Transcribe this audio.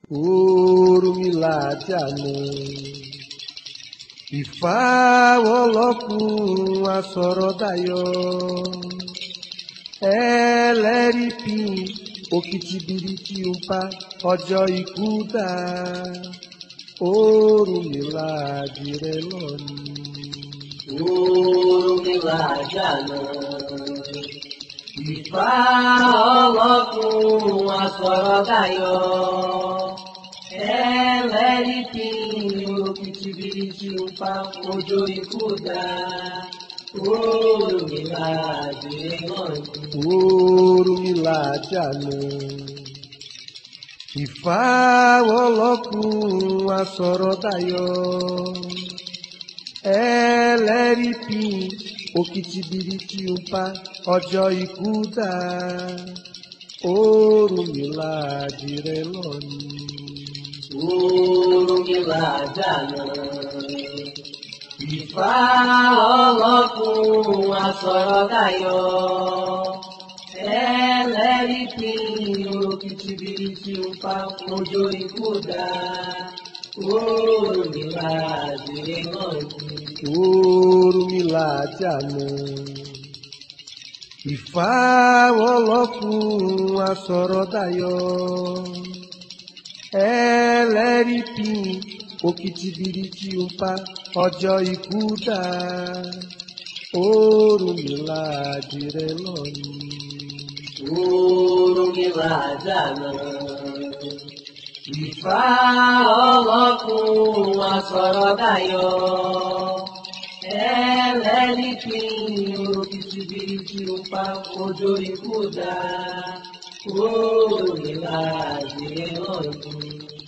Orúnmìlà Àjànà. Ifá ọlọ́kùn asọ̀rọ̀dayọ̀. Ẹlẹ́rìí pín òkìtìbìrì tí ó pa ọjọ́ ikú dá. Orúnmìlà àdìrẹ lọ́ni. Orúnmìlà Àjànà. Ifá ọlọ́kùn asọ̀rọ̀dayọ̀. Ẹlẹ́rìí pín òkìtìbìrì tí ó pa ọjọ́ ikú dá. Orúnmìlà àdìrẹ lọ́ni. Orúnmìlà Àjànà. Ifá ọlọ́kùn asọ̀rọ̀dayọ̀. Ẹlẹ́rìí pín òkìtìbìrì tí ó pa ọjọ́ ikú dá. Orúnmìlà àdìrẹ lọ́ni. Orúnmìlà Àjànà. Ifá ọlọ́kùn asọ̀rọ̀dayọ̀. Ẹlẹ́rìí pín òkìtìbìrì tí ó pa ọjọ́ ikú dá. Orúnmìlà àdìrẹ lọ́ni. Orúnmìlà Àjànà. Ifá ọlọ́kùn asọ̀rọ̀dayọ̀. Ẹlẹ́rìí pín òkìtìbìrì tí ó pa ọjọ́ ikú dá. Orúnmìlà àdìrẹ lọ́ni. Orúnmìlà Àjànà. Ifá ọlọ́kùn asọ̀rọ̀dayọ̀. Ẹlẹ́rìí pín òkìtìbìrì tí ó pa ọjọ́ ikú dá. Orúnmìlà àdìrẹ lọ́ni.